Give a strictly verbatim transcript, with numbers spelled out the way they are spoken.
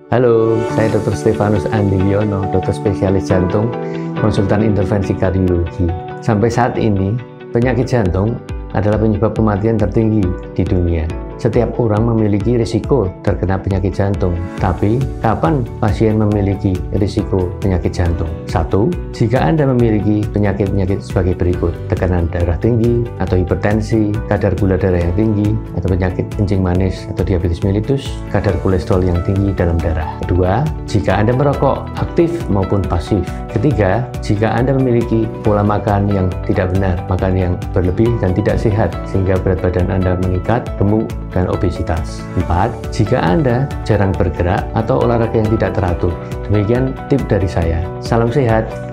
Halo, saya dokter Stefanus Andi Wiono, dokter spesialis jantung, konsultan intervensi kardiologi. Sampai saat ini, penyakit jantung adalah penyebab kematian tertinggi di dunia. Setiap orang memiliki risiko terkena penyakit jantung. Tapi, kapan pasien memiliki risiko penyakit jantung? Satu, jika Anda memiliki penyakit-penyakit sebagai berikut: tekanan darah tinggi atau hipertensi, kadar gula darah yang tinggi, atau penyakit kencing manis atau diabetes mellitus, kadar kolesterol yang tinggi dalam darah. Kedua, jika Anda merokok aktif maupun pasif. Ketiga, jika Anda memiliki pola makan yang tidak benar, makan yang berlebih dan tidak sehat, sehingga berat badan Anda meningkat, gemuk, dan obesitas. Empat, jika Anda jarang bergerak atau olahraga yang tidak teratur. Demikian tip dari saya. Salam sehat.